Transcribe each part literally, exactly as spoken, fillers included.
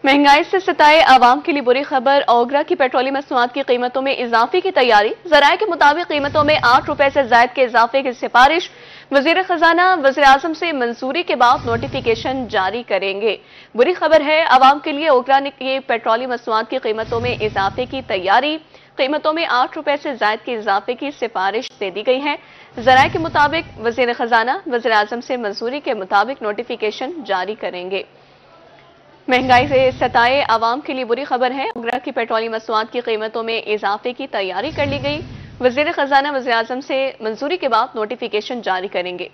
महंगाई से सताए आवाम के लिए बुरी खबर। ओगरा की पेट्रोलियम मसनूआत की कीमतों में इजाफे की तैयारी। जराये के मुताबिक कीमतों में आठ रुपए से ज्यादा के इजाफे की सिफारिश। वजीर खजाना वज़ीर आज़म से मंजूरी के बाद नोटिफिकेशन जारी करेंगे। बुरी खबर है आवाम के लिए। ओगरा ने की पेट्रोलियम मसनूआत की कीमतों में इजाफे की तैयारी। कीमतों में आठ रुपए से ज्यादा के इजाफे की सिफारिश दे दी गई है। जराये के मुताबिक वजीर खजाना वज़ीर आज़म से मंजूरी के मुताबिक नोटिफिकेशन जारी करेंगे। महंगाई से सताए आवाम के लिए बुरी खबर है। ओगरा की पेट्रोलियम मसनूआत की कीमतों में इजाफे की तैयारी कर ली गई। वजीर खजाना वज़ीर आज़म से मंजूरी के बाद नोटिफिकेशन जारी करेंगे।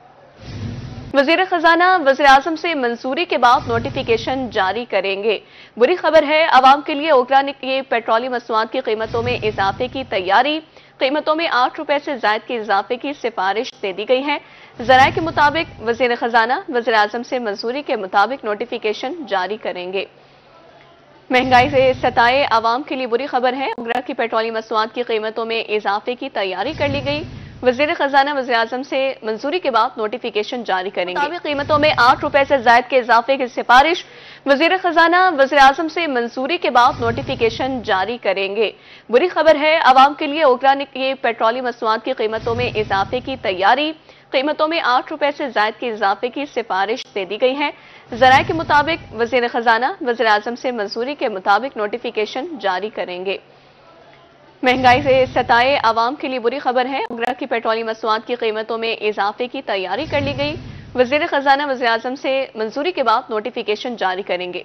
वजीर खजाना वज़ीर आज़म से मंजूरी के बाद नोटिफिकेशन जारी करेंगे। बुरी खबर है आवाम के लिए। ओगरा ने की पेट्रोलियम मसनूआत की कीमतों में इजाफे की तैयारी। कीमतों में आठ रुपए से ज्यादा के इजाफे की सिफारिश दे दी गई है। जराये के मुताबिक वजीर खजाना वज़ीर आज़म से मंजूरी के मुताबिक नोटिफिकेशन जारी करेंगे। महंगाई से सताए आवाम के लिए बुरी खबर है। ओगरा की पेट्रोलियम मसनूआत की कीमतों में इजाफे की तैयारी कर ली गई। वजीर खजाना वज़ीर आज़म से मंजूरी के बाद नोटिफिकेशन जारी करेंगे। कीमतों में आठ रुपए से ज्यादा के इजाफे की सिफारिश। वजीर खजाना वज़ीर आज़म से मंजूरी के बाद नोटिफिकेशन जारी करेंगे। बुरी खबर है आवाम के लिए। ओगरा ने की पेट्रोलियम मसनूआत की कीमतों में इजाफे की तैयारी। कीमतों में आठ रुपए से ज्यादा के इजाफे की सिफारिश दे दी गई है। जराये के मुताबिक वजीर खजाना वज़ीर आज़म से मंजूरी के मुताबिक नोटिफिकेशन जारी करेंगे। महंगाई से सताए आवाम के लिए बुरी खबर है। ओगरा की पेट्रोलियम मसनूआत की कीमतों में इजाफे की तैयारी कर ली गई। वजीर खजाना वज़ीर आज़म से मंजूरी के बाद नोटिफिकेशन जारी करेंगे।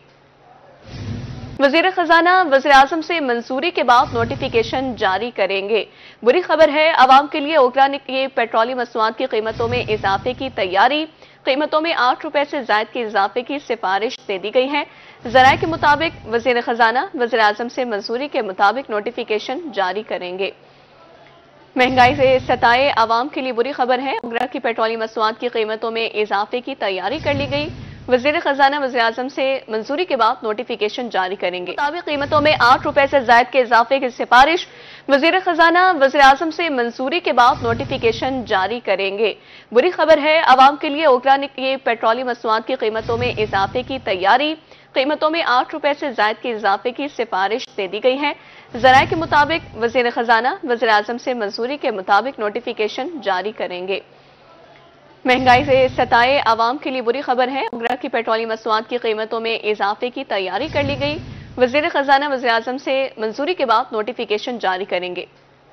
वजीर खजाना वज़ीर आज़म से मंजूरी के बाद नोटिफिकेशन जारी करेंगे। बुरी खबर है आवाम के लिए। ओगरा ने की पेट्रोलियम मसनूआत की कीमतों में इजाफे की तैयारी। कीमतों में आठ रुपए से ज्यादा के इजाफे की सिफारिश दे दी गई है। जराये के मुताबिक वजीर खजाना वज़ीर आज़म से मंजूरी के मुताबिक नोटिफिकेशन जारी करेंगे। महंगाई से सताए आवाम के लिए बुरी खबर है। ओगरा की पेट्रोलियम मसनूआत की कीमतों में इजाफे की तैयारी कर ली गई। वजीर खजाना वज़ीर आज़म से मंजूरी के बाद नोटिफिकेशन जारी करेंगे। मुताबिक कीमतों में आठ रुपए से ज्यादा के इजाफे की सिफारिश। वजीर खजाना वज़ीर आज़म से मंजूरी के बाद नोटिफिकेशन जारी करेंगे। बुरी खबर है आवाम के लिए। ओगरा ने की पेट्रोलियम मसनूआत की कीमतों में इजाफे की तैयारी। कीमतों में आठ रुपए से ज्यादा के इजाफे की सिफारिश दे दी गई है। जराये के मुताबिक वजीर खजाना वज़ीर आज़म से मंजूरी के मुताबिक नोटिफिकेशन जारी करेंगे। महंगाई से सताए आवाम के लिए बुरी खबर है। ओगरा की पेट्रोलियम मसनूआत की कीमतों में इजाफे की तैयारी कर ली गई। वजीर खजाना वज़ीर आज़म से मंजूरी के बाद नोटिफिकेशन जारी करेंगे।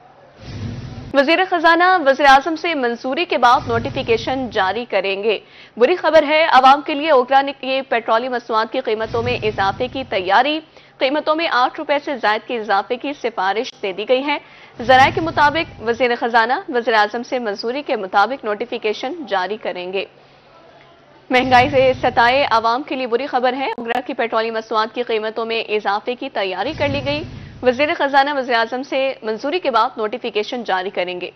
वजीर खजाना वज़ीर आज़म से मंजूरी के बाद नोटिफिकेशन जारी करेंगे। बुरी खबर है आवाम के लिए। ओगरा ने की पेट्रोलियम मसनूआत की कीमतों में इजाफे की तैयारी। कीमतों में आठ रुपए से ज्यादा के इजाफे की सिफारिश दे दी गई है। जराये के मुताबिक वजीर खजाना वज़ीर आज़म से मंजूरी के मुताबिक नोटिफिकेशन जारी करेंगे। महंगाई से सताए आवाम के लिए बुरी खबर है। ओगरा की पेट्रोलियम मसनूआत की कीमतों में इजाफे की तैयारी कर ली गई। वजीर खजाना वज़ीर आज़म से मंजूरी के बाद नोटिफिकेशन जारी करेंगे।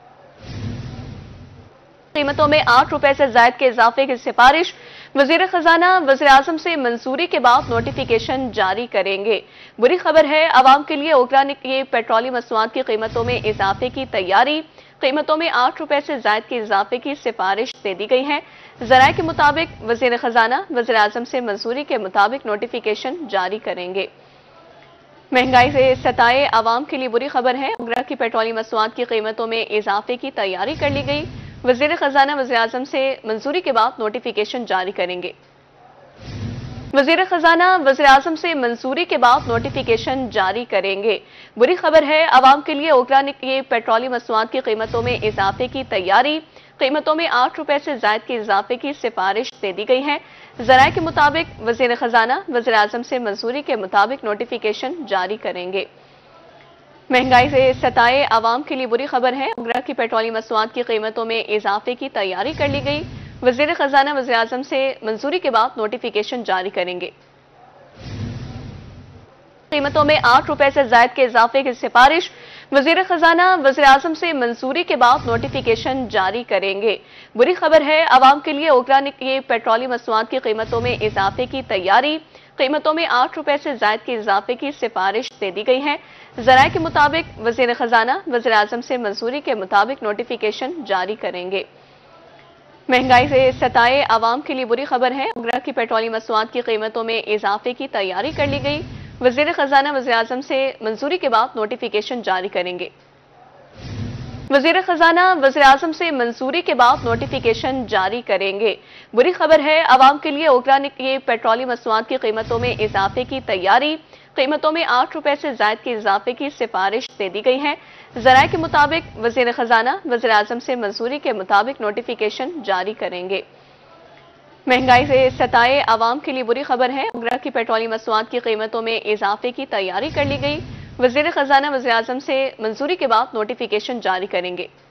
कीमतों में आठ रुपए से ज्यादा के इजाफे की सिफारिश। वजीर खजाना वज़ीर आज़म से मंजूरी के बाद नोटिफिकेशन जारी करेंगे। बुरी खबर है आवाम के लिए। ओगरा ने की पेट्रोलियम मसनूआत की कीमतों में इजाफे की तैयारी। कीमतों में आठ रुपए से ज्यादा के इजाफे की सिफारिश दे दी गई है। जराये के मुताबिक वजीर खजाना वज़ीर आज़म से मंजूरी के मुताबिक नोटिफिकेशन जारी करेंगे। महंगाई से सताए आवाम के लिए बुरी खबर है। ओगरा की पेट्रोलियम मसनूआत की कीमतों में इजाफे की तैयारी कर ली गई। वजीर खजाना वज़ीर आज़म से मंजूरी के बाद नोटिफिकेशन जारी करेंगे। वजीर खजाना वज़ीर आज़म से मंजूरी के बाद नोटिफिकेशन जारी करेंगे। बुरी खबर है आवाम के लिए। ओगरा ने की पेट्रोलियम मसनूआत की कीमतों में इजाफे की तैयारी। कीमतों में आठ रुपए से ज्यादा के इजाफे की सिफारिश दे दी गई है। जराये के मुताबिक वजीर खजाना वज़ीर आज़म से मंजूरी के मुताबिक नोटिफिकेशन जारी करेंगे। महंगाई से सताए आवाम के लिए बुरी खबर है। ओगरा की पेट्रोलियम मसनूआत की कीमतों में इजाफे की तैयारी कर ली गई। वजीर खजाना वज़ीर आज़म से मंजूरी के बाद नोटिफिकेशन जारी करेंगे। कीमतों में आठ रुपए से ज्यादा के इजाफे की सिफारिश। वजीर खजाना वज़ीर आज़म से मंजूरी के बाद नोटिफिकेशन जारी करेंगे। बुरी खबर है आवाम के लिए। ओगरा ने की पेट्रोलियम मसनूआत की कीमतों में इजाफे की तैयारी। कीमतों में आठ रुपए से ज्यादा के इजाफे की सिफारिश दे दी गई है। जराये के मुताबिक वजीर खजाना वज़ीर आज़म से मंजूरी के मुताबिक नोटिफिकेशन जारी करेंगे। महंगाई से सताए आवाम के लिए बुरी खबर है। ओगरा की पेट्रोलियम मसनूआत की कीमतों में इजाफे की तैयारी कर ली गई। वजीर खजाना वज़ीर आज़म से मंजूरी के बाद नोटिफिकेशन जारी करेंगे। वजीर खजाना वज़ीर आज़म से मंजूरी के बाद नोटिफिकेशन जारी करेंगे। बुरी खबर है आवाम के लिए। ओगरा ने की पेट्रोलियम मसनूआत की कीमतों में इजाफे की तैयारी। कीमतों में आठ रुपए से जायद के इजाफे की सिफारिश दे दी गई है। जराये के मुताबिक वजीर खजाना वज़ीर आज़म से मंजूरी के मुताबिक नोटिफिकेशन जारी करेंगे। महंगाई से सताए आवाम के लिए बुरी खबर है। ओगरा की पेट्रोलियम मसनूआत की कीमतों में इजाफे की तैयारी कर ली गई। वजीर खजाना वज़ीर आज़म से मंजूरी के बाद नोटिफिकेशन जारी करेंगे।